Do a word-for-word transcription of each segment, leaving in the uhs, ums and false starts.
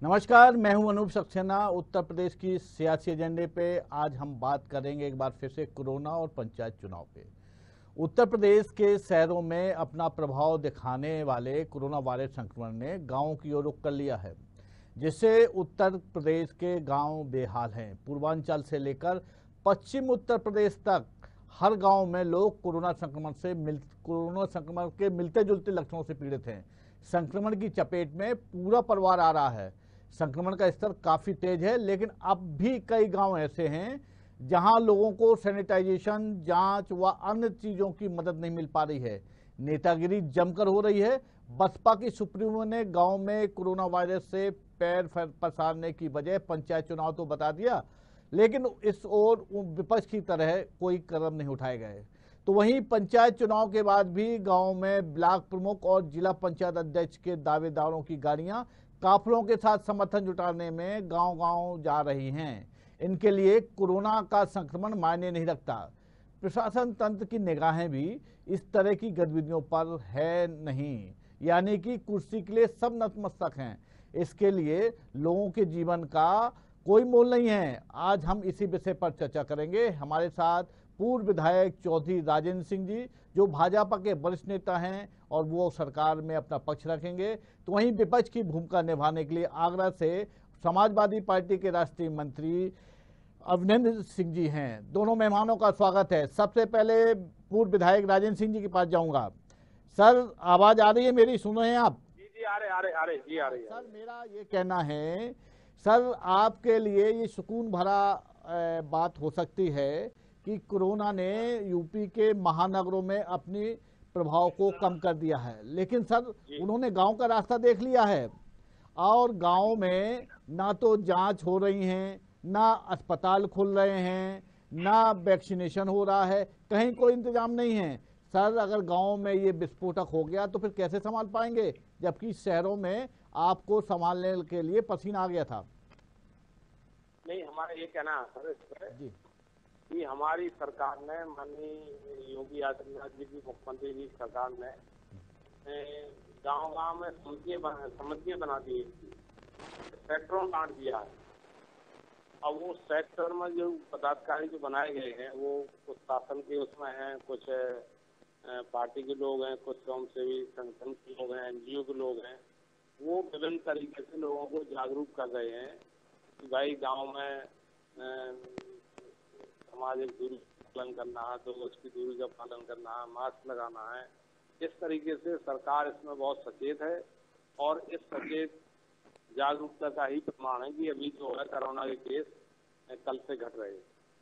नमस्कार, मैं हूं अनूप सक्सेना। उत्तर प्रदेश की सियासी एजेंडे पे आज हम बात करेंगे एक बार फिर से कोरोना और पंचायत चुनाव पे। उत्तर प्रदेश के शहरों में अपना प्रभाव दिखाने वाले कोरोना वायरस संक्रमण ने गांवों की ओर रुख कर लिया है, जिससे उत्तर प्रदेश के गांव बेहाल हैं। पूर्वांचल से लेकर पश्चिम उत्तर प्रदेश तक हर गांव में लोग कोरोना संक्रमण से मिल कोरोना संक्रमण के मिलते जुलते लक्षणों से पीड़ित हैं। संक्रमण की चपेट में पूरा परिवार आ रहा है। संक्रमण का स्तर काफ़ी तेज है, लेकिन अब भी कई गांव ऐसे हैं जहां लोगों को सैनिटाइजेशन, जांच व अन्य चीज़ों की मदद नहीं मिल पा रही है। नेतागिरी जमकर हो रही है। बसपा की सुप्रीमो ने गांव में कोरोना वायरस से पैर पसारने की बजाय पंचायत चुनाव तो बता दिया, लेकिन इस ओर विपक्ष की तरह कोई कदम नहीं उठाए गए। तो वहीं पंचायत चुनाव के बाद भी गांव में ब्लॉक प्रमुख और जिला पंचायत अध्यक्ष के दावेदारों की गाड़ियां काफिलों के साथ समर्थन जुटाने में गांव-गांव जा रही हैं। इनके लिए कोरोना का संक्रमण मायने नहीं रखता। प्रशासन तंत्र की निगाहें भी इस तरह की गतिविधियों पर है नहीं, यानी कि कुर्सी के लिए सब नतमस्तक हैं। इसके लिए लोगों के जीवन का कोई मोल नहीं है। आज हम इसी विषय पर चर्चा करेंगे। हमारे साथ पूर्व विधायक चौधरी राजेंद्र सिंह जी, जो भाजपा के वरिष्ठ नेता हैं और वो सरकार में अपना पक्ष रखेंगे। तो वहीं विपक्ष की भूमिका निभाने के लिए आगरा से समाजवादी पार्टी के राष्ट्रीय मंत्री अवनिंदर सिंह जी हैं। दोनों मेहमानों का स्वागत है। सबसे पहले पूर्व विधायक राजेंद्र सिंह जी के पास जाऊंगा। सर, आवाज आ रही है मेरी? सुन रहे हैं आप? जी जी आ रहे आ रहे आ रहे जी आ रही है। सर, मेरा ये कहना है, सर आपके लिए ये सुकून भरा बात हो सकती है कि कोरोना ने यूपी के महानगरों में अपनी प्रभाव को कम कर दिया है, लेकिन सर उन्होंने गांव का रास्ता देख लिया है और गांव में ना तो जांच हो रही हैं, ना अस्पताल खुल रहे हैं, ना वैक्सीनेशन हो रहा है, कहीं कोई इंतजाम नहीं है। सर, अगर गांव में ये विस्फोटक हो गया तो फिर कैसे संभाल पाएंगे, जबकि शहरों में आपको संभालने के लिए पसीना आ गया था? नहीं, हमारा ये कहना है सर जी कि हमारी सरकार ने, माननीय योगी आदित्यनाथ जी की मुख्यमंत्री जी सरकार ने गांव गांव में समितियां बना समितियां बना दी, सेक्टरों बांट दिया है। अब वो सेक्टर में जो पदाधिकारी जो बनाए गए हैं वो कुछ शासन के उसमें हैं, कुछ पार्टी के लोग हैं, कुछ स्वयंसेवी संगठन के लोग हैं, एनजीओ के लोग हैं। वो विभिन्न तरीके से लोगों को जागरूक कर रहे हैं कि भाई गांव में सामाजिक दूरी का पालन करना है, दो गज की दूरी का पालन करना है, मास्क लगाना है। इस तरीके से सरकार इसमें बहुत सचेत है और इस सचेत जागरूकता का ही प्रमाण है कि अभी जो है कोरोना के केस कल से घट रहे हैं।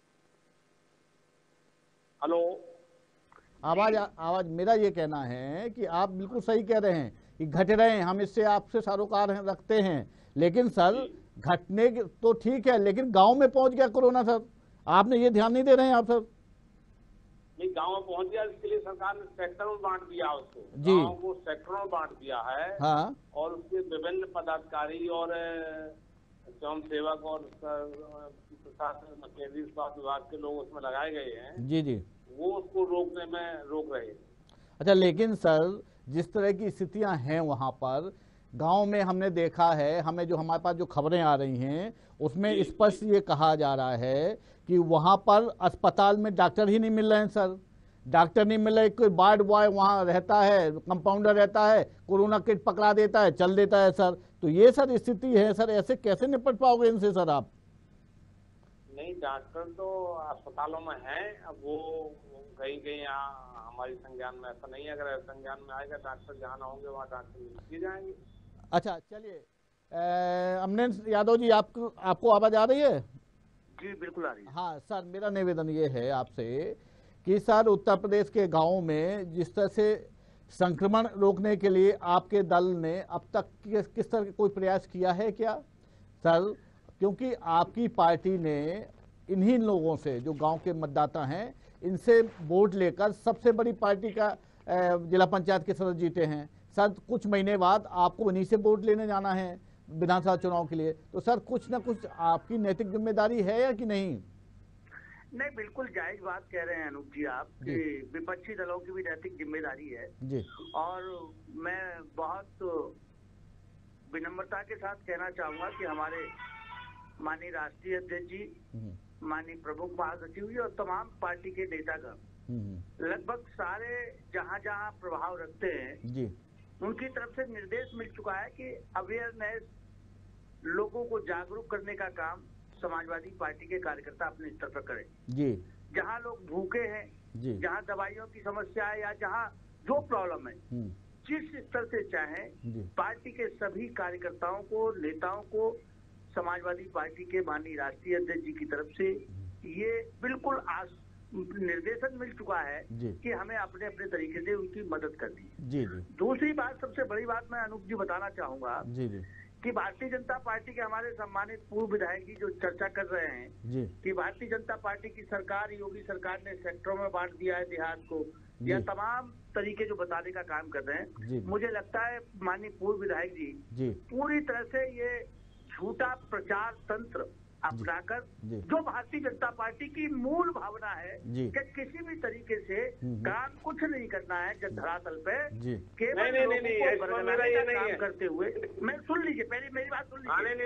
हेलो, आवाज आवाज मेरा ये कहना है कि आप बिल्कुल सही कह रहे हैं कि घट रहे हैं, हम इससे आपसे सरोकार रखते हैं, लेकिन सर घटने तो ठीक है, लेकिन गांव में पहुंच गया कोरोना। सर, आपने ये ध्यान नहीं दे रहे हैं आप? सर नहीं, गांव में पहुंच गया, इसके लिए सरकार ने सेक्टरों में बांट दिया, उसको जी गांव को सेक्टरों में बांट दिया है। हाँ, और उसके विभिन्न पदाधिकारी और स्वयं सेवक और प्रशासन केंद्रीय स्वास्थ्य विभाग के लोग उसमें लगाए गए हैं। जी जी वो उसको रोकने में रोक रहे हैं। अच्छा, लेकिन सर जिस तरह की स्थितियां हैं वहां पर गांव में हमने देखा है, हमें जो हमारे पास जो खबरें आ रही हैं उसमें स्पष्ट ये कहा जा रहा है कि वहां पर अस्पताल में डॉक्टर ही नहीं मिल रहे हैं। सर, डॉक्टर नहीं मिल रहे, कोई वार्ड बॉय वहां रहता है, कंपाउंडर रहता है, कोरोना किट पकड़ा देता है, चल देता है। सर, तो ये सर स्थिति है। सर, ऐसे कैसे निपट पाओगे इनसे सर आप? नहीं, डॉक्टर तो अस्पतालों में हैं। अब वो कहीं कहीं हमारी संज्ञान में ऐसा नहीं है। अगर संज्ञान में आएगा डॉक्टर जहाँ ना होंगे वहाँ डॉक्टर मिल जाएंगे। अच्छा, चलिए, अमरेंद्र यादव जी, आपको आपको आवाज आ रही है? जी बिल्कुल आ रही है। हाँ सर, मेरा निवेदन ये है आपसे कि सर उत्तर प्रदेश के गांवों में जिस तरह से संक्रमण रोकने के लिए आपके दल ने अब तक किस, किस तरह का कोई प्रयास किया है क्या सर? क्योंकि आपकी पार्टी ने इन्हीं लोगों से, जो गांव के मतदाता हैं, इनसे वोट लेकर सबसे बड़ी पार्टी का जिला पंचायत के सदस्य जीते हैं। सर, कुछ महीने बाद आपको उन्हीं से वोट लेने जाना है विधानसभा चुनाव के लिए, तो सर कुछ ना कुछ आपकी नैतिक जिम्मेदारी है या कि नहीं? नहीं, बिल्कुल जायज बात कह रहे हैं अनूप जी आप कि विपक्षी दलों की भी नैतिक जिम्मेदारी है जी। और मैं बहुत विनम्रता के साथ कहना चाहूंगा कि हमारे माननीय राष्ट्रीय अध्यक्ष जी, माननीय प्रमुख महासचिव जी और तमाम पार्टी के नेतागण लगभग सारे जहां जहां प्रभाव रखते हैं जी, उनकी तरफ से निर्देश मिल चुका है कि अवेयरनेस, लोगों को जागरूक करने का काम समाजवादी पार्टी के कार्यकर्ता अपने स्तर पर करें जी। जहां लोग भूखे हैं जी, जहां दवाइयों की समस्या है या जहां जो प्रॉब्लम है, जिस स्तर से चाहे पार्टी के सभी कार्यकर्ताओं को, नेताओं को समाजवादी पार्टी के माननीय राष्ट्रीय अध्यक्ष जी की तरफ से ये बिल्कुल आस निर्देशन मिल चुका है कि हमें अपने अपने तरीके से उनकी मदद करनी है जी जी। दूसरी बात, सबसे बड़ी बात मैं अनूप जी बताना चाहूंगा जी जी, कि भारतीय जनता पार्टी के हमारे सम्मानित पूर्व विधायक जी जो चर्चा कर रहे हैं जी, कि भारतीय जनता पार्टी की सरकार, योगी सरकार ने सेक्टरों में बांट दिया है देहात को, या तमाम तरीके जो बताने का काम कर रहे हैं, मुझे लगता है माननीय पूर्व विधायक जी, जी पूरी तरह से ये झूठा प्रचार तंत्र अपनाकर जो भारतीय जनता पार्टी की मूल भावना है कि किसी भी तरीके से काम कुछ नहीं करना है जब धरातल पे केवल नहीं, नहीं, नहीं, लोगों को बरगलाने का काम करते हुए, मैं सुन लीजिए, पहले मेरी बात सुन लीजिए,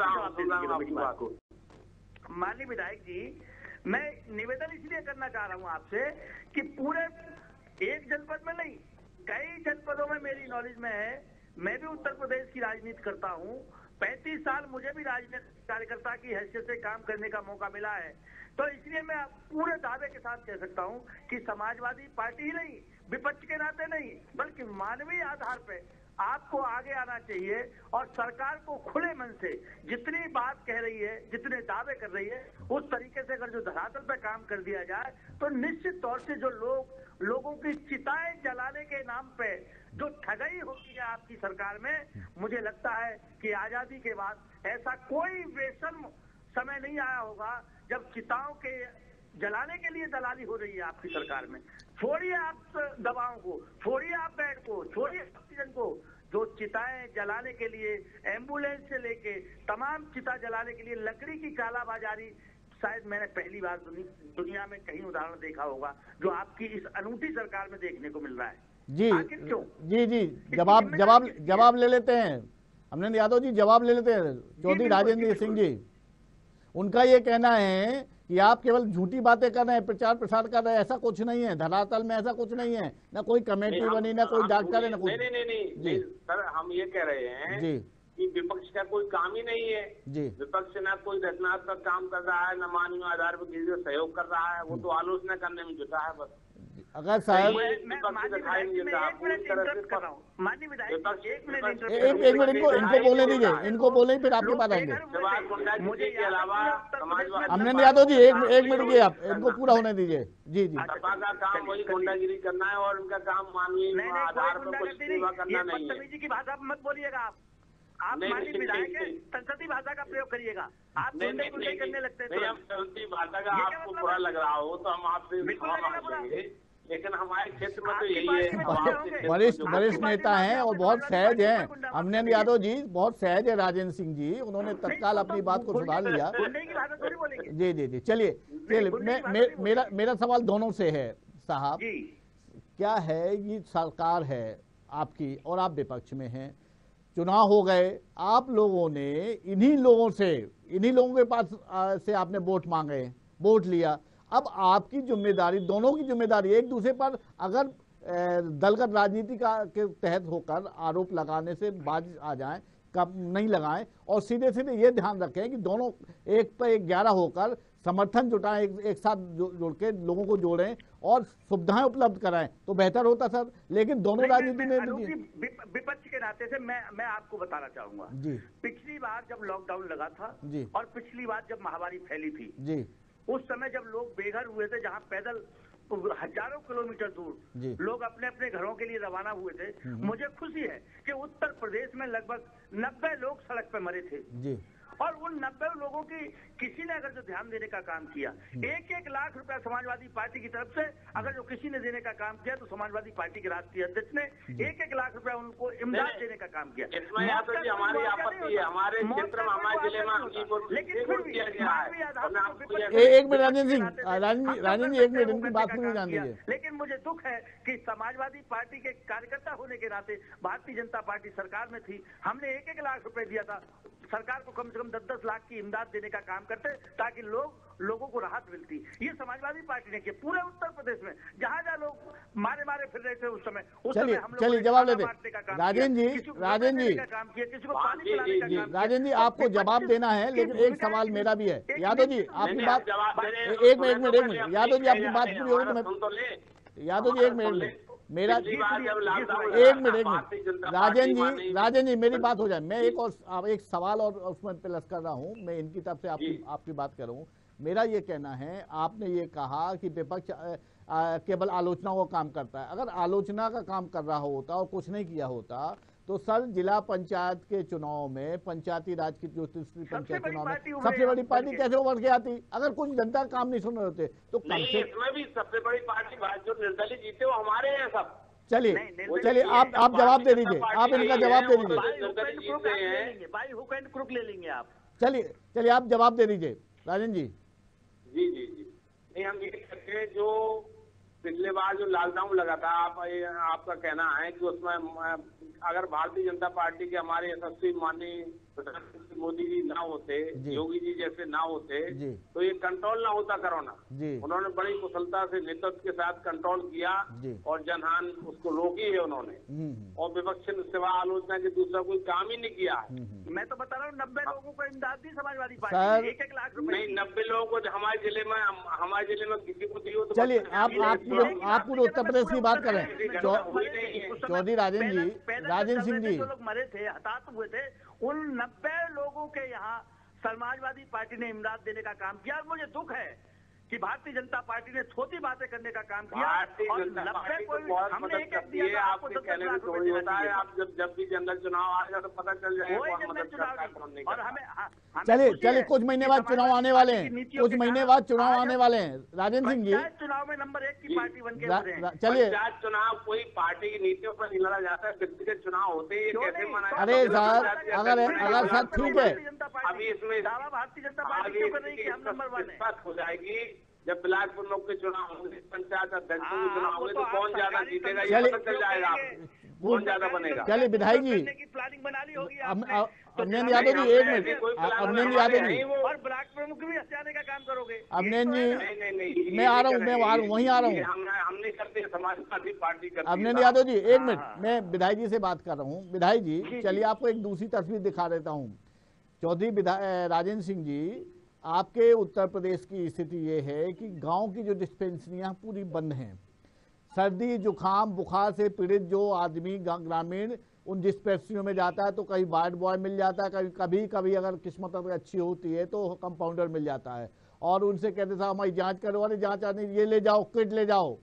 माननीय विधायक जी, मैं निवेदन इसलिए करना चाह रहा हूँ आपसे कि पूरे एक जनपद में नहीं, कई जनपदों में मेरी नॉलेज में है, मैं भी उत्तर प्रदेश की राजनीति करता हूँ, पैंतीस साल मुझे भी राजनीतिक कार्यकर्ता की हैसियत से काम करने का मौका मिला है, तो इसलिए मैं पूरे दावे के साथ कह सकता हूं कि समाजवादी पार्टी ही नहीं, विपक्ष के नाते नहीं, बल्कि मानवीय आधार पे आपको आगे आना चाहिए और सरकार को खुले मन से जितनी बात कह रही है, जितने दावे कर रही है, उस तरीके से अगर जो धरातल पे काम कर दिया जाए तो निश्चित तौर से जो लोग लोगों की चिताएं जलाने के नाम पे जो ठगाई होती है आपकी सरकार में, मुझे लगता है कि आजादी के बाद ऐसा कोई बेशर्म समय नहीं आया होगा जब चिताओं के जलाने के लिए दलाली हो रही है आपकी सरकार में। छोड़िए आप दवाओं को, छोड़िए आप बेड को, छोड़िए ऑक्सीजन को, जो चिताएं जलाने के लिए एम्बुलेंस से लेके तमाम चिता जलाने के लिए लकड़ी की कालाबाजारी, शायद मैंने पहली बार दुनिया में कहीं उदाहरण देखा होगा जो आपकी इस अनूठी सरकार में देखने को मिल रहा है जी। जी जी, जवाब जवाब जवाब ले लेते हैं अमरेंद्र यादव जी, जवाब ले लेते हैं चौधरी राजेंद्र सिंह जी। उनका ये कहना है कि आप केवल झूठी बातें कर रहे हैं, प्रचार प्रसार कर रहे हैं, ऐसा कुछ नहीं है, धरातल में ऐसा कुछ नहीं है, ना कोई कमेटी बनी, ना कोई डॉक्टर है, ना कोई। नहीं नहीं नहीं नहीं सर, हम ये कह रहे हैं जी कि विपक्ष का कोई काम ही नहीं है जी, विपक्ष ना कोई रचनात्मक काम कर रहा है, न मानवीय आधार पर किसी को सहयोग कर रहा है, वो तो आलोचना करने में जुटा है बस। अगर साहब एक मिनट एक मिनट इनको इनको बोलने दीजिए, इनको बोले फिर आपके पास आएंगे। अमरेंद्र यादव जी एक एक मिनट रुकिए, आप इनको पूरा होने दीजिए। जी जी, सपा का काम वही गुंडागिरी करना है और उनका काम मानवीय आधार पर कुछ सेवा करना नहीं है। की भाषा मत बोलिएगा आप, आप माननीय विधायक है, संसदीय भाषा का प्रयोग करिएगा। आप गुंडे गुंडे करने लगते हैं, हम संसदीय भाषा का आपको बुरा लग रहा हो तो हम आपसे क्षमा मांगेंगे, लेकिन हमारे क्षेत्र में तो यही है। वरिष्ठ वरिष्ठ नेता हैं और बहुत सहज हैं अमरेंद्र यादव जी, बहुत सहज है राजेंद्र सिंह जी, उन्होंने तत्काल अपनी बात को सुधार लिया। जी जी जी, चलिए चलिए, मेरा मेरा सवाल दोनों से है साहब, क्या है, ये सरकार है आपकी और आप विपक्ष में हैं, चुनाव हो गए, आप लोगों ने इन्हीं लोगों से, इन्हीं लोगों के पास आ, से आपने वोट मांगे, वोट लिया, अब आपकी जिम्मेदारी, दोनों की जिम्मेदारी, एक दूसरे पर अगर दलगत राजनीति का के तहत होकर आरोप लगाने से बाज आ जाएं, कब नहीं लगाएं, और सीधे सीधे ये ध्यान रखें कि दोनों एक पर एक ग्यारह होकर समर्थन जुटाएं, एक, एक साथ जुड़ के लोगों को जोड़ें और सुविधाएं उपलब्ध कराएं तो बेहतर होता सर। लेकिन दोनों राजनीति में विपक्ष के नाते से मैं मैं आपको बताना चाहूंगा जी, पिछली बार जब लॉकडाउन लगा था जी, और पिछली बार जब महामारी फैली थी जी, उस समय जब लोग बेघर हुए थे, जहां पैदल हजारों किलोमीटर दूर लोग अपने अपने घरों के लिए रवाना हुए थे, मुझे खुशी है कि उत्तर प्रदेश में लगभग नब्बे लोग सड़क पर मरे थे जी, और उन नब्बे लोगों की किसी ने अगर जो ध्यान देने का काम किया, एक एक लाख रुपया समाजवादी पार्टी की तरफ से अगर जो किसी ने देने का काम किया तो समाजवादी पार्टी के राष्ट्रीय अध्यक्ष ने एक एक लाख रुपया उनको इमदाद देने का काम किया। इसमें यादव जी हमारी आपत्ति है, हमारे क्षेत्र में हमारे जिले में लेकिन फिर भी एक मिनट राजेंद्र सिंह, राजेंद्र जी एक मिनट इनकी बात पूरी जान दीजिए। लेकिन मुझे दुख है कि समाजवादी पार्टी के कार्यकर्ता होने के नाते भारतीय जनता पार्टी सरकार में थी, हमने एक एक लाख रुपए दिया था, सरकार को कम से कम दस दस लाख की इमदाद देने का काम करते ताकि लोग लोगों को राहत मिलती। ये समाजवादी पार्टी ने किया पूरे उत्तर प्रदेश में, जहां जहां लोग मारे मारे फिर रहे थे उस समय, उस समय हम लोग जवाब लेते राजेंद्र जी, राजेंद्र जी काम किया, किसी को पानी पिलाने का काम। राजेंद्र जी आपको जवाब देना है, लेकिन एक सवाल मेरा भी है। यादव जी आपकी बात एक मिनट एक मिनट एक मिनट यादव जी आपकी बात पूरी होगी तो मैं यादव जी एक मिनट मेरा एक मिनट एक मिनट राजेंद्र जी राजेंद्र जी मेरी बात हो जाए। मैं एक और एक सवाल और उसमें प्लस कर रहा हूं, मैं इनकी तरफ से आपकी आपकी बात कर रहा हूं। मेरा ये कहना है, आपने ये कहा कि विपक्ष केवल आलोचना का काम करता है। अगर आलोचना का काम कर रहा होता और कुछ नहीं किया होता तो सर जिला पंचायत के चुनाव में, पंचायती राज की जो तीसरी पंचायत चुनाव में सबसे बड़ी पार्टी कैसे उभर के आती? अगर कुछ जनता काम नहीं सुन रहे होते तो नहीं, इसमें भी सबसे बड़ी पार्टी जो निर्दलीय जीते वो हमारे हैं सब। चलिए चलिए आप आप जवाब दे दीजिए, आप इनका जवाब दे दीजिए। क्रुक ले लेंगे आप। चलिए चलिए आप जवाब दे दीजिए राजेंद्र जी। जी जी जी नहीं, हम ये कहते हैं जो पिछले बार जो लॉकडाउन लगा था, आप आपका कहना है कि उसमें अगर भारतीय जनता पार्टी के हमारे यशस्वी माननीय प्रधानमंत्री मोदी जी ना होते, योगी जी जैसे ना होते तो ये कंट्रोल ना होता कोरोना। उन्होंने बड़ी कुशलता से नेतृत्व के साथ कंट्रोल किया और जनहान उसको रोकी है उन्होंने, और विपक्ष ने सिवा आलोचना के दूसरा कोई काम ही नहीं किया है। मैं तो बता रहा हूँ नब्बे लोगों को इमदाद दी समाजवादी पार्टी, एक एक लाख रुपए। नहीं, नब्बे लोगों को हमारे जिले में हमारे जिले में किसी को दियो तो चलिए आप आप पूरे उत्तर प्रदेश की बात करें। चौधरी राजेंद्र जी, राजेंद्र सिंह जी, जो लोग मरे थे, हताहत हुए थे, उन नब्बे लोगों के यहाँ समाजवादी पार्टी ने इमदाद देने का काम किया। और मुझे दुख है कि भारतीय जनता पार्टी ने छोटी बातें करने का काम किया और नब्बे को हमने एक एक दिया। आपको कहने में थोड़ी होता है, आप जब जब भी जनरल चुनाव आएगा तो पता चल जाएगा। और हमें चलिए चलिए कुछ महीने बाद चुनाव आने वाले हैं, कुछ महीने बाद चुनाव आने वाले हैं राजेंद्र सिंह जी। चुनाव में नंबर एक की पार्टी बन के चलिए चुनाव कोई पार्टी की नीतियों पर नहीं लड़ा जाता है, व्यक्तिगत चुनाव होते हैं, कैसे मनाया? अरे सर अगर अगर सर ठीक है, अभी इसमें दावा भारतीय जनता पार्टी क्यों कर रही है कि हम नंबर वन है? हो जाएगी जब बिलासपुर लोग के चुनाव होंगे, पंचायत अध्यक्ष के चुनाव होंगे तो कौन ज्यादा जीतेगा ये पता चल जाएगा, कौन ज्यादा बनेगा। चलिए विधायक जी, प्लानिंग बना ली होगी अमनेंद्र यादव जी एक मिनट, अमनेंद्र यादव जी और ब्लॉक प्रमुख भी हथियाने का काम करोगे। अमनेंद्र जी मैं आ रहा हूँ, मैं वहीं आ रहा हूँ, हम नहीं करते, समाजवादी पार्टी करती है। अमनेंद्र यादव जी एक मिनट, मैं विधायक जी से बात कर रहा हूँ। विधायक जी चलिए आपको एक दूसरी तस्वीर दिखा देता हूँ। चौधरी राजेंद्र सिंह जी, आपके उत्तर प्रदेश की स्थिति ये है कि गांव की जो डिस्पेंसरियां पूरी बंद हैं। सर्दी जुकाम बुखार से पीड़ित जो आदमी ग्रामीण उन डिस्पेंसरियों में जाता है तो कहीं वार्ड बॉय मिल जाता है, कभी कभी कभी अगर किस्मत अगर अच्छी होती है तो कंपाउंडर मिल जाता है, और उनसे कहते साहब हमारी जांच करो, अरे जांच आने ये ले जाओ, किट ले जाओ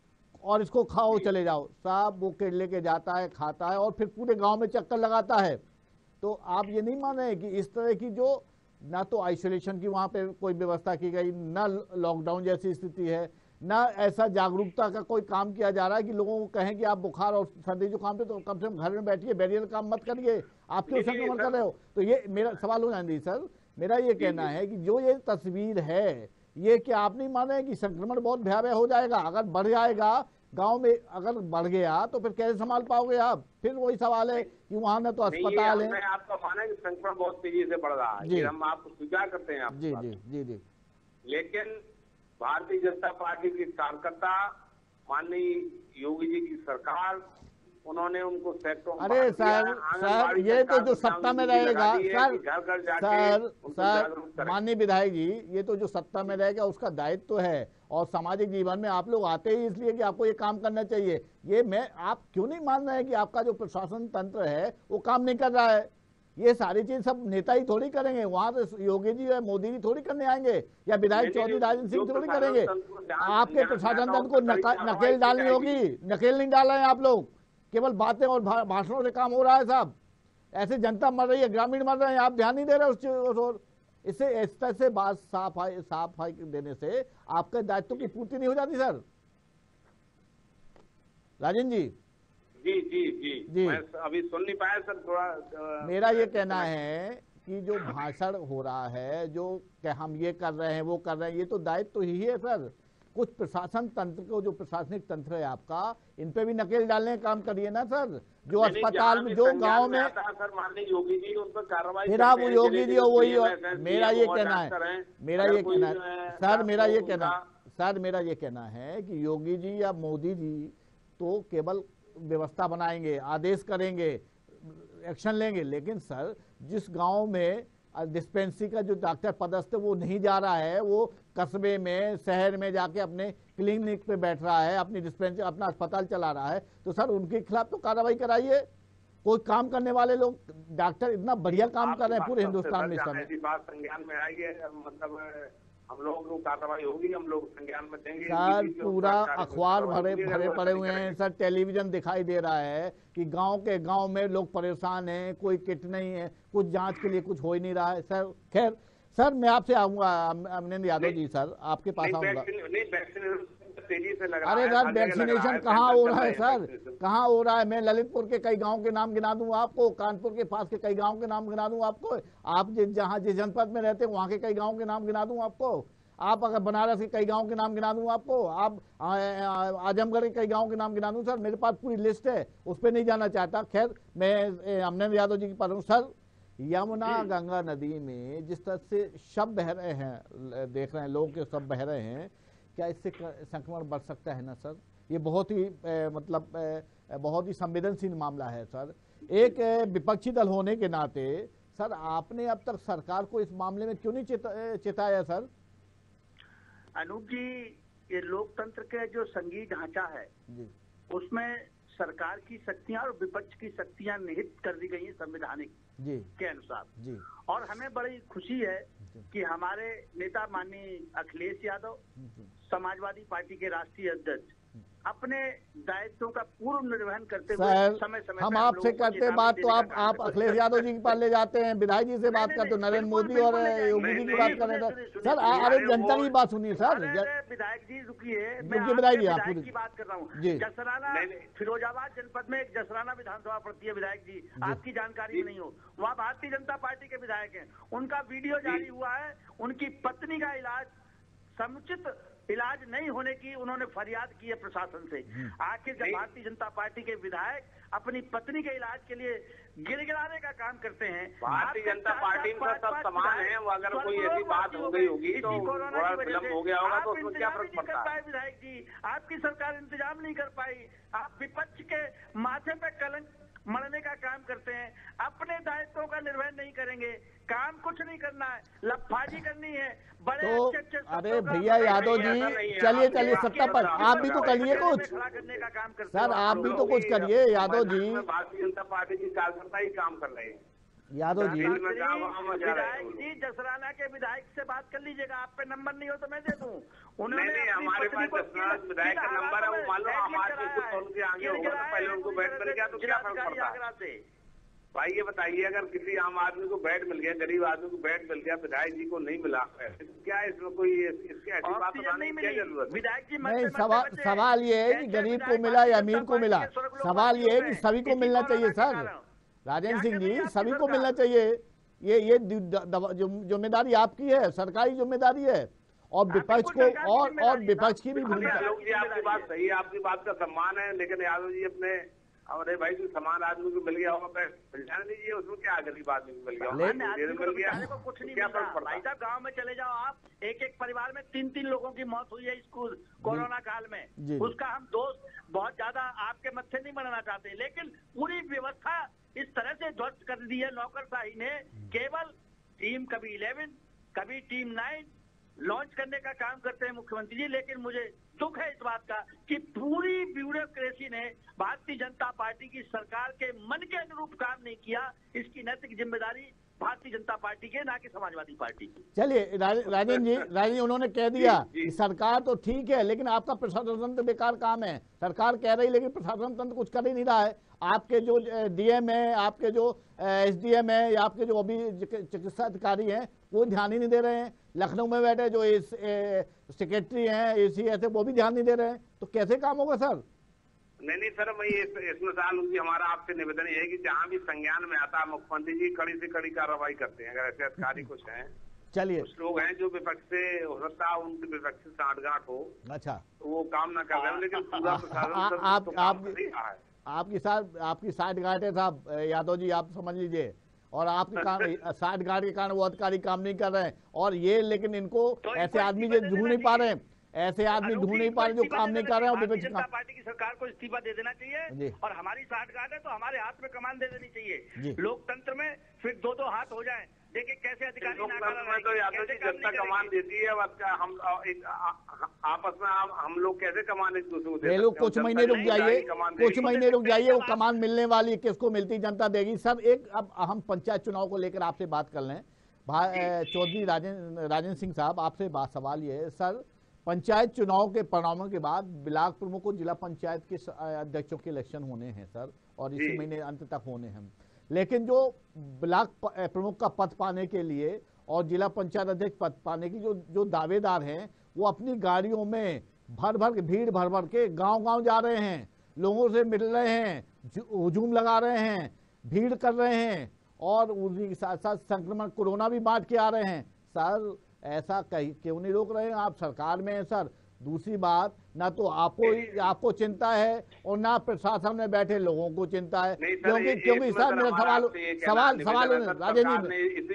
और इसको खाओ चले जाओ। साहब वो किट लेके जाता है, खाता है और फिर पूरे गाँव में चक्कर लगाता है। तो आप ये नहीं मान रहे कि इस तरह की जो ना तो आइसोलेशन की वहाँ पे कोई व्यवस्था की गई, ना लॉकडाउन जैसी स्थिति है, ना ऐसा जागरूकता का कोई काम किया जा रहा है कि लोगों को कहें कि आप बुखार और सर्दी जुकाम पे तो कम से कम घर में बैठिए, बैरियर काम मत करिए, आप क्यों संक्रमण कर रहे हो? तो ये मेरा सवाल हो जाए सर, मेरा ये कहना है कि जो ये तस्वीर है ये क्या आप नहीं मान रहे कि संक्रमण बहुत भयावह हो जाएगा? अगर बढ़ जाएगा गांव में, अगर बढ़ गया तो फिर कैसे संभाल पाओगे आप? फिर वही सवाल है कि वहाँ न तो अस्पताल है। आपका माना है कि संक्रमण बहुत तेजी से बढ़ रहा है, हम आपको स्वीकार करते हैं आप जी जी जी जी लेकिन भारतीय जनता पार्टी के कार्यकर्ता, माननीय योगी जी की सरकार, उन्होंने उनको सेक्टरों अरे सर सर ये तो जो सत्ता में रहेगा सर सर सर माननीय विधायक जी, ये तो जो सत्ता में रहेगा उसका दायित्व तो है, और सामाजिक जीवन में आप लोग आते ही इसलिए कि आपको ये काम करना चाहिए। ये मैं आप क्यों नहीं मान रहे हैं कि आपका जो प्रशासन तंत्र है वो काम नहीं कर रहा है? ये सारी चीज सब नेता ही थोड़ी करेंगे, वहां तो योगी जी या मोदी जी थोड़ी करने आएंगे, या विधायक चौधरी राजेंद्र सिंह थोड़ी करेंगे। आपके प्रशासन तंत्र को नकेल डालनी होगी, नकेल नहीं डाल रहे हैं आप लोग, केवल बातें और भाषणों से काम हो रहा है साहब। ऐसे जनता मर रही है, ग्रामीण मर रहे हैं, आप ध्यान नहीं दे रहे उस उस ओर। इससे इस तरह से बात साफ है, साफ है देने से आपके दायित्व की पूर्ति नहीं हो जाती सर। राजेंद्र जी जी जी जी जी मैं अभी सुन नहीं पाया सर, थोड़ा। मेरा ये कहना है कि जो भाषण हो रहा है, जो कि हम ये कर रहे हैं वो कर रहे हैं, ये तो दायित्व तो ही है सर। कुछ प्रशासन तंत्र को, जो प्रशासनिक तंत्र है आपका, इन पे भी नकेल डालने का काम करिए ना सर। जो अस्पताल में, जो गांव में, सर माननीय योगी जी उन पर कार्रवाई, फिर आप योगी जी हो वही हो। मेरा ये कहना है, मेरा ये कहना है सर, मेरा ये कहना सर मेरा ये कहना है कि योगी जी या मोदी जी तो केवल व्यवस्था बनाएंगे, आदेश करेंगे, एक्शन लेंगे, लेकिन सर जिस गांव में डिस्पेंसरी का जो डॉक्टर पदस्थ वो नहीं जा रहा है, वो कस्बे में, शहर में जाके अपने क्लिनिक पे बैठ रहा है, अपनी डिस्पेंसरी, अपना अस्पताल चला रहा है, तो सर उनके खिलाफ तो कार्रवाई कराइए। कोई काम करने वाले लोग, डॉक्टर इतना बढ़िया काम कर रहे हैं पूरे हिंदुस्तान में इस समय। बात संज्ञान में आई है, मतलब हम लोगों को कार्रवाई होगी, हम लोग संज्ञान में देंगे सर। पूरा अखबार भरे भरे पड़े हुए हैं सर, टेलीविजन दिखाई दे रहा है कि गांव के गांव में लोग परेशान हैं, कोई किट नहीं है, कुछ जांच के लिए कुछ हो ही नहीं रहा है सर। खैर सर, मैं आपसे आऊंगा, अमरेंद्र यादव जी सर, आपके पास आऊंगा। तेजी से लग रहा अरे सर, वैक्सीनेशन कहाँ हो रहा है सर, कहाँ हो रहा है? मैं ललितपुर के कई गांव के नाम गिना दूं आपको, कानपुर के पास के कई गांव के नाम गिना दूं आपको, आप जिस जहां जिस जनपद में रहते हैं वहां के कई गांव के नाम गिना दूं आपको, आप अगर बनारस के कई गांव के नाम गिना दूं आपको, आप आजमगढ़ के कई गांव के नाम गिना दूं सर, मेरे पास पूरी लिस्ट है, उस पर नहीं जाना चाहता। खैर, मैं अमरेंद्र यादव जी की पर हूँ सर। यमुना गंगा नदी में जिस तरह से शव बह रहे हैं, देख रहे हैं लोग के शव बह रहे हैं, क्या इससे संक्रमण बढ़ सकता है ना सर? ये बहुत ही ए, मतलब ए, बहुत ही संवेदनशील मामला है सर। एक ए, विपक्षी दल होने के नाते सर, आपने अब तक सरकार को इस मामले में क्यों नहीं चेता, चेताया सर? अनूप जी, ये लोकतंत्र के जो संघीय ढांचा है जी, उसमें सरकार की शक्तियां और विपक्ष की शक्तियां निहित कर दी गई हैं संवैधानिक जी के अनुसार जी। और हमें बड़ी खुशी है कि हमारे नेता माननीय अखिलेश यादव, समाजवादी पार्टी के राष्ट्रीय अध्यक्ष, अपने दायित्वों का पूर्ण निर्वहन करते हुए समय समय हम आपसे करते बात तो आप आप अखिलेश यादव जी के पास ले जाते हैं, विधायक जी से बात करते हो, नरेंद्र मोदी और योगी जी की बात कर रहे हैं सर। अरे जनता की बात सुनिए सर। विधायक जी रुकिए, मैं विधायक की बात कर रहा हूँ। जसराना फिरोजाबाद जनपद में एक जसराना विधानसभा पड़ती है, विधायक जी आपकी जानकारी नहीं हो, वहाँ भारतीय जनता पार्टी के विधायक हैं, उनका वीडियो जारी हुआ है, उनकी पत्नी का इलाज समुचित इलाज नहीं होने की उन्होंने फरियाद की है प्रशासन से। आखिर जब भारतीय जनता पार्टी के विधायक अपनी पत्नी के इलाज के लिए गिड़गिड़ाने का काम करते हैं, भारतीय जनता पार्टी में सब समान है, वो अगर कोई ऐसी बात हो गई होगी तो थोड़ा विलम्ब हो गया होगा, तो उसमें क्या फर्क पड़ता है? विधायक जी, आपकी सरकार इंतजाम नहीं कर पाई, आप विपक्ष के माथे पे कलंक मरने का काम करते हैं, अपने दायित्वों का निर्वहन नहीं करेंगे, काम कुछ नहीं करना है, लफाजी करनी है, बड़े तो अच्छे अच्छे। अरे भैया यादव जी, चलिए चलिए सत्ता पर आप भी तो करिए कुछ करने का काम करते सर, आप भी तो कुछ करिए यादव जी। भारतीय जनता पार्टी की कार्यकर्ता ही काम कर रहे हैं यादव जी। विधायक जी, जसराना के विधायक से बात कर लीजिएगा, आप पे नंबर नहीं हो तो मैं दे दूं। उन्होंने हमारे पास जसराना विधायक का नंबर है, वो मान लो आम आदमी को उनके आगे होगा तो पहले उनको बेड मिल गया तो क्या फर्क पड़ता है? भाई ये बताइए, अगर किसी आम आदमी को बेड मिल गया, गरीब आदमी को बेड मिल गया, विधायक जी को नहीं मिला, क्या इसमें कोई इसकी ऐसी बात बताने की क्या जरूरत है? विधायक जी नहीं, सवाल सवाल ये है कि गरीब को मिला या अमीर को मिला, सवाल ये है कि सभी को मिलना चाहिए सर। राजेंद्र सिंह जी, सभी को मिलना चाहिए, ये ये जिम्मेदारी आपकी है, सरकारी जिम्मेदारी है, और विपक्ष को और और विपक्ष की भी भूमिका। आपकी बात सही है, आपकी बात का सम्मान है, लेकिन यादव जी अपने अरे भाई जो समान आदमी को मिल गया होगा मिल जाने दीजिए, उसमें क्या गरीब आदमी को मिल गया मिल गया कुछ नहीं क्या फर्क पड़ता? भाई साहब, गाँव में चले जाओ आप, एक एक परिवार में तीन तीन लोगों की मौत हुई है इस कोरोना काल में, उसका हम दोस्त बहुत ज्यादा आपके मत्थे नहीं बनाना चाहते, लेकिन पूरी व्यवस्था इस तरह से ध्वस्त कर दी है नौकरशाही ने। केवल टीम कभी इलेवन कभी टीम नाइन लॉन्च करने का काम करते हैं मुख्यमंत्री जी, लेकिन मुझे दुख है इस बात का कि पूरी ब्यूरोक्रेसी ने भारतीय जनता पार्टी की सरकार के मन के अनुरूप काम नहीं किया। इसकी नैतिक जिम्मेदारी भारतीय जनता पार्टी के, ना कि समाजवादी पार्टी की। चलिए राजेंद्र जी, राजेंद्र उन्होंने कह दिया कि सरकार तो ठीक है, लेकिन आपका प्रशासन तंत्र बेकार काम है। सरकार कह रही लेकिन प्रशासन तंत्र कुछ कर ही नहीं रहा है। आपके जो डीएम है, आपके जो एसडीएम है, या आपके जो अभी चिकित्सा अधिकारी हैं वो ध्यान ही नहीं दे रहे हैं। लखनऊ में बैठे जो इस सेक्रेटरी हैं, एसी है, वो भी ध्यान नहीं दे रहे हैं, तो कैसे काम होगा सर? नहीं नहीं सर, मैं इस, इसमें साल उनकी हमारा आपसे निवेदन ये है कि जहाँ भी संज्ञान में आता है मुख्यमंत्री जी कड़ी से कड़ी कार्रवाई करते हैं। अगर ऐसे अधिकारी कुछ हैं, चलिए कुछ लोग हैं जो विपक्ष से हो सकता है उनके विपक्ष से साठगांठ हो, अच्छा, तो वो काम ना कर रहे हो, लेकिन पूरा प्रशासन आप आपकी साथ आपकी साठगांठ है साहब यादव जी, आप समझ लीजिए, और आपके कारण साठगांठ के कारण वो अधिकारी काम नहीं कर रहे हैं, और ये लेकिन इनको ऐसे आदमी जो ढूंढ नहीं पा रहे हैं, ऐसे आदमी ढूंढ नहीं पा रहे जो काम नहीं कर रहे हैं। भारतीय जनता पार्टी की सरकार को इस्तीफा दे देना चाहिए, और हमारी साठगांठ है तो हमारे हाथ में कमान दे देनी चाहिए। लोकतंत्र में फिर दो दो हाथ हो जाएं, देखिए कैसे अधिकारी में तो यादव जी जनता कमान देती है, हम आपस में हम लोग कैसे कमान एक दूसरे को लोग कुछ महीने रुक जाइए, कुछ महीने रुक जाइए, वो कमान मिलने वाली किसको मिलती, जनता देगी। सर एक अब हम पंचायत चुनाव को लेकर आपसे बात कर लें। चौधरी राजेंद्र राजेंद्र सिंह साहब, आपसे बात सवाल ये है सर, पंचायत चुनाव के परिणामों के बाद ब्लॉक प्रमुख को जिला पंचायत के अध्यक्षों के इलेक्शन होने हैं सर, और इसी महीने अंत तक होने हैं, लेकिन जो ब्लॉक प्रमुख का पद पाने के लिए और जिला पंचायत अध्यक्ष पद पाने की जो जो दावेदार हैं वो अपनी गाड़ियों में भर भर के भीड़ भर भर के गांव गांव जा रहे हैं, लोगों से मिल रहे हैं, हुजूम लगा रहे हैं, भीड़ कर रहे हैं, और उसी के साथ साथ संक्रमण कोरोना भी बांट के आ रहे हैं। सर ऐसा कहीं क्यों नहीं रोक रहे हैं? आप सरकार में हैं सर। दूसरी बात, ना तो आपको आपको चिंता है और ना प्रशासन में बैठे लोगों को चिंता है, क्योंकि क्योंकि सर मेरा सवाल सवाल सवाल राजेंद्र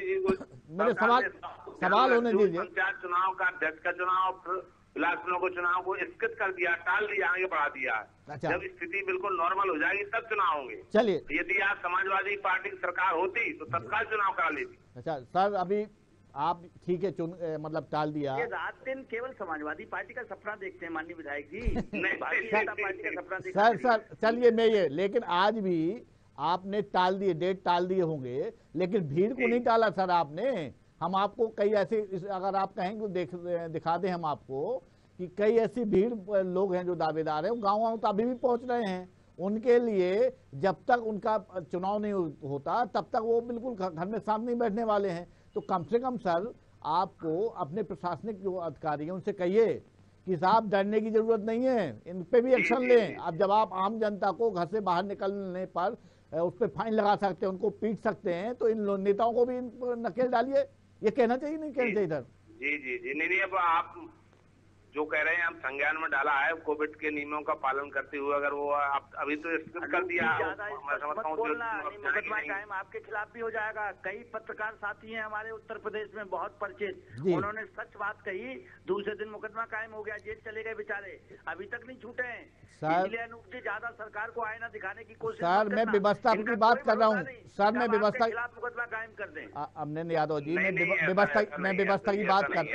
मेरे सवाल सवाल होने दीजिए। पंचायत चुनाव का अध्यक्ष का चुनाव, ब्लॉक को चुनाव को स्किप कर दिया, टाल दिया, आगे बढ़ा दिया। अच्छा, जब स्थिति बिल्कुल नॉर्मल हो जाएगी तब चुनाव होंगे। चलिए, यदि आज समाजवादी पार्टी की सरकार होती तो तत्काल चुनाव करा लेती। अच्छा सर, अभी आप ठीक है चुन ए, मतलब टाल दिया। ये रात दिन केवल समाजवादी पार्टी का सपना देखते हैं माननीय विधायक जी, भारतीय जनता पार्टी का सपना देखते हैं। सर सर चलिए मैं ये, लेकिन आज भी आपने टाल दिए, डेट टाल दिए होंगे, लेकिन भीड़ को नहीं टाला सर आपने। हम आपको कई ऐसे, अगर आप कहेंगे देख दिखा दें हम आपको कि कई ऐसी भीड़ लोग हैं जो दावेदार हैं, गाँव गाँव तो अभी भी पहुंच रहे हैं। उनके लिए जब तक उनका चुनाव नहीं होता तब तक वो बिल्कुल घर में साथ नहीं बैठने वाले हैं। तो कम से कम सर आपको अपने प्रशासनिक जो अधिकारी हैं उनसे कहिए कि साहब डरने की जरूरत नहीं है, इन पे भी एक्शन लें। अब जब आप आम जनता को घर से बाहर निकलने पर उस पर फाइन लगा सकते हैं, उनको पीट सकते हैं, तो इन नेताओं को भी इन पर नकेल डालिए। ये कहना चाहिए नहीं कहना चाहिए सर? जी जी जी नहीं नहीं, अब आप जो कह रहे हैं हम संज्ञान में डाला है, कोविड के नियमों का पालन करते हुए, अगर वो आप अभी तो स्किप कर दिया, मैं समझता हूँ मुकदमा कायम आपके खिलाफ भी हो जाएगा। कई पत्रकार साथी हैं हमारे उत्तर प्रदेश में बहुत परिचित, उन्होंने सच बात कही, दूसरे दिन मुकदमा कायम हो गया, जेल चले गए बेचारे, अभी तक नहीं छूटे हैं। इसलिए अनूप जी ज्यादा सरकार को आईना दिखाने की कोशिश सर, मैं व्यवस्था की बात कर रहा हूँ सर, मैं व्यवस्था के खिलाफ मुकदमा कायम कर दें। अमन यादव जी, मैं व्यवस्था मैं व्यवस्था की बात कर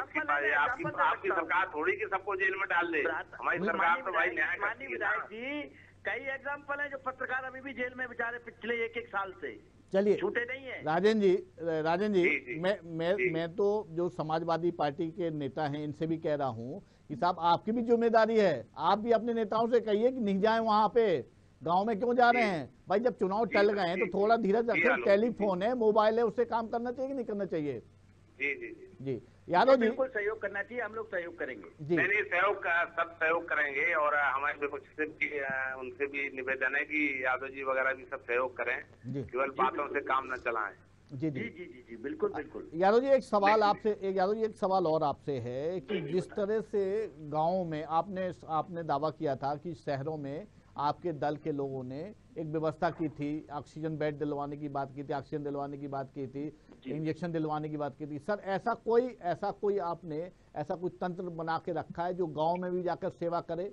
आपकी सरकार थोड़ी की सबको जेल में डाल दे, हमारी सरकार तो भाई न्याय करती है। विधायक जी कई एग्जाम्पल है जो पत्रकार अभी भी जेल में बेचारे पिछले एक एक साल से चलिए छूटे नहीं है। राजेंद्र जी राजेंद्र जी, जी मैं मैं जी। मैं तो जो समाजवादी पार्टी के नेता हैं इनसे भी कह रहा हूँ कि साहब आपकी भी जिम्मेदारी है, आप भी अपने नेताओं से कहिए कि नहीं जाए वहाँ पे, गांव में क्यों जा रहे हैं भाई? जब चुनाव टल गए हैं तो थोड़ा धीरज रखें, टेलीफोन है, मोबाइल है, उससे काम करना चाहिए कि नहीं करना चाहिए? जी जी जी यादव जी, बिल्कुल सहयोग करना चाहिए, हम लोग सहयोग करेंगे। जी नहीं नहीं सहयोग सब सहयोग करेंगे, और हमारे विपक्ष से भी उनसे भी निवेदन है कि यादव जी वगैरह भी सब सहयोग करें, केवल बातों से काम न चलाएं। जी जी जी जी जी बिल्कुल बिल्कुल। यादव जी एक सवाल आपसे एक यादव जी एक सवाल और आपसे है कि जिस तरह से गाँव में आपने आपने दावा किया था कि शहरों में आपके दल के लोगों ने एक व्यवस्था की थी, ऑक्सीजन बेड दिलवाने की बात की थी, ऑक्सीजन दिलवाने की बात की थी, इंजेक्शन दिलवाने की बात की थी। सर ऐसा कोई ऐसा कोई आपने ऐसा कोई तंत्र बना के रखा है जो गांव में भी जाकर सेवा करे?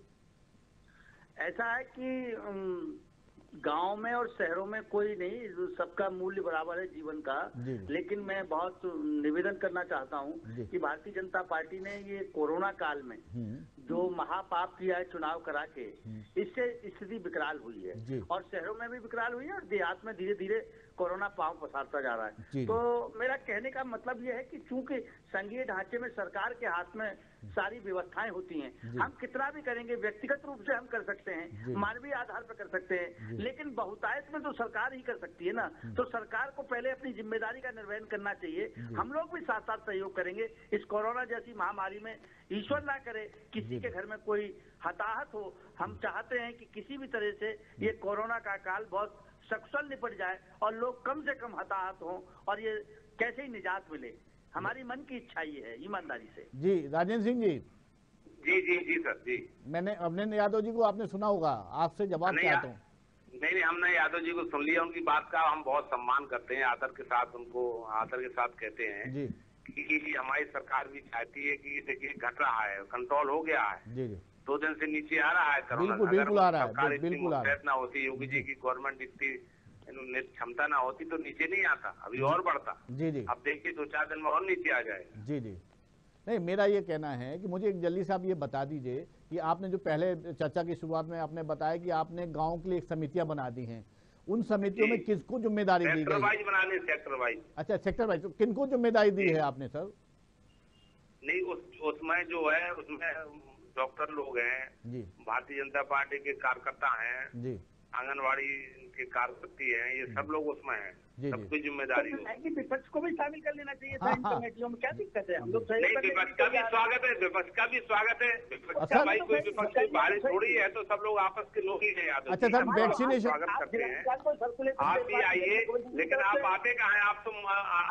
ऐसा है कि गांव में और शहरों में कोई नहीं, सबका मूल्य बराबर है जीवन का। लेकिन मैं बहुत निवेदन करना चाहता हूं कि भारतीय जनता पार्टी ने ये कोरोना काल में जो महापाप किया है चुनाव करा के, इससे स्थिति विकराल हुई है और शहरों में भी विकराल हुई है और देहात में धीरे धीरे कोरोना पांव पसारता जा रहा है। तो मेरा कहने का मतलब यह है कि चूंकि संघीय ढांचे में सरकार के हाथ में सारी व्यवस्थाएं होती हैं, हम कितना भी करेंगे, व्यक्तिगत रूप से हम कर सकते हैं, मानवीय आधार पर कर सकते हैं, लेकिन बहुतायत में तो सरकार ही कर सकती है ना। तो सरकार को पहले अपनी जिम्मेदारी का निर्वहन करना चाहिए। हम लोग भी साथ साथ सहयोग करेंगे। इस कोरोना जैसी महामारी में ईश्वर ना करे किसी के घर में कोई हताहत हो। हम चाहते हैं कि किसी भी तरह से ये कोरोना का काल बहुत सकुशल निपट जाए और लोग कम से कम हताहत हों और ये कैसे ही निजात मिले। हमारी मन की इच्छा ये है, ईमानदारी से। जी राजेंद्र सिंह जी। जी जी जी सर जी। मैंने अभिनंदन यादव जी को आपने सुना होगा, आपसे जवाब चाहता हूँ। नहीं नहीं, हमने यादव जी को सुन लिया, उनकी बात का हम बहुत सम्मान करते हैं, आदर के साथ उनको आदर के साथ कहते हैं जी कि हमारी सरकार भी चाहती है कि देखिए घट रहा है, कंट्रोल हो गया है जी जी। दो दिन से नीचे आ रहा है कोरोना। बिल्कुल बिल्कुल आ रहा है, बिल्कुल आ रहा है। ना होती योगी जी की गवर्नमेंट इतनी क्षमता ना होती तो नीचे नहीं आता, अभी और बढ़ता जी जी। अब देखिए दो चार दिन में और नीचे आ जाए जी जी। नहीं, मेरा ये कहना है कि मुझे एक जल्दी से आप ये बता दीजिए कि आपने जो पहले चर्चा की शुरुआत में आपने बताया कि आपने गांव के लिए एक समितियां बना दी हैं, उन समितियों में किसको जिम्मेदारी दी गई? वाइज बनाने, सेक्टर वाइज। अच्छा, सेक्टर वाइज। तो किनको जिम्मेदारी दी है आपने सर? नहीं, उस उसमें जो है उसमें डॉक्टर लोग हैं जी, भारतीय जनता पार्टी के कार्यकर्ता हैं जी, आंगनबाड़ी के कार्यकर्ती हैं, ये सब लोग उसमें हैं, सबकी जिम्मेदारी है। विपक्ष को भी शामिल कर लेना चाहिए था इन कमेटियों में, क्या दिक्कत है? हम लोग विपक्ष का भी स्वागत है, विपक्ष का भी स्वागत है। विपक्ष का भाई कोई विपक्ष की बारिश थोड़ी है, तो सब लोग आपस के लोग ही हैं। अच्छा सर, वैक्सीनेशन स्वागत करते हैं, आप भी आइए, लेकिन आप आते कहाँ हैं? आप तो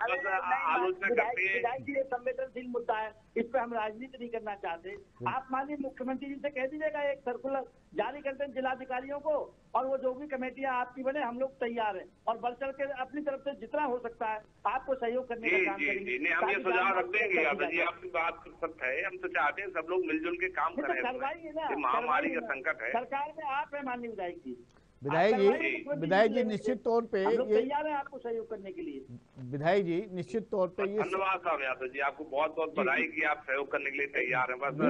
आलोचना करते हैं। संवेदनशील मुद्दा है, इस पे हम राजनीति नहीं करना चाहते। आप माननीय मुख्यमंत्री जी से कह दीजिएगा, एक सर्कुलर जारी करते हैं जिलाधिकारियों को, और वो जो भी कमेटियां आपकी बने हम लोग तैयार हैं और बढ़ चढ़ के अपनी तरफ से जितना हो सकता है आपको सहयोग करने का काम करेंगे। नहीं, हम ये सुझाव रख देंगे। यादव जी आपकी बात सत्य है, हम तो चाहते हैं सब लोग मिलजुल के काम करें। महामारी का संकट है, सरकार में आप है माननीय विधायक जी। विधायक जी विधायक जी निश्चित तौर पे ये तैयार है आपको सहयोग करने के लिए। विधायक जी निश्चित तौर पे ये धन्यवाद साहब यादव जी, आपको बहुत बहुत बधाई कि आप सहयोग करने के लिए तैयार हैं। बस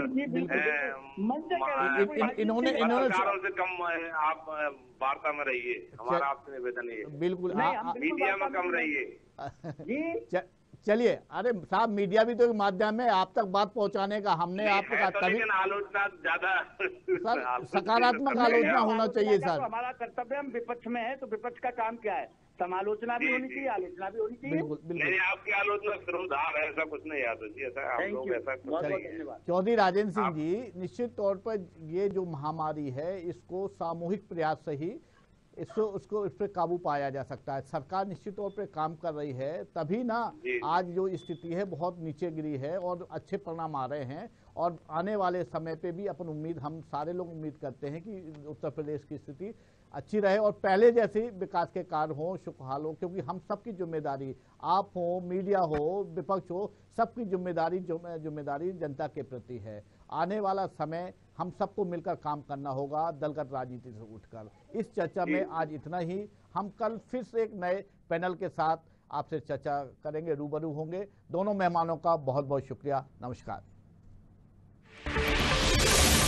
इन्होंने इन्होंने से कम आप वार्ता में रहिए, हमारा आपसे निवेदन है। बिल्कुल, मीडिया में कम रहिए। चलिए, अरे साहब मीडिया भी तो एक माध्यम है आप तक बात पहुंचाने का। हमने आपको कहा तभी आलोचना ज्यादा सर, सकारात्मक आलोचना होना चाहिए सर। हमारा कर्तव्य, हम विपक्ष में है तो विपक्ष का काम क्या है? समालोचना भी होनी चाहिए, आलोचना भी होनी चाहिए। बिल्कुल बिल्कुल। आपकी आलोचना सिरोधार है, ऐसा कुछ नहीं यादव जी, ऐसा हम लोग ऐसा चौधरी राजेंद्र सिंह जी, निश्चित तौर पर ये जो महामारी है इसको सामूहिक प्रयास से ही इसको उसको इस पर काबू पाया जा सकता है। सरकार निश्चित तौर पे काम कर रही है, तभी ना आज जो स्थिति है बहुत नीचे गिरी है और अच्छे परिणाम आ रहे हैं। और आने वाले समय पे भी अपन उम्मीद, हम सारे लोग उम्मीद करते हैं कि उत्तर प्रदेश की स्थिति अच्छी रहे और पहले जैसे विकास के कार्य हो, सुखहाल हो, क्योंकि हम सबकी जिम्मेदारी, आप हो, मीडिया हो, विपक्ष हो, सबकी जिम्मेदारी जिम्मेदारी जनता के प्रति है। आने वाला समय हम सबको मिलकर काम करना होगा, दलगत राजनीति से उठकर। इस चर्चा में आज इतना ही। हम कल फिर से एक नए पैनल के साथ आपसे चर्चा करेंगे, रूबरू होंगे। दोनों मेहमानों का बहुत बहुत शुक्रिया, नमस्कार।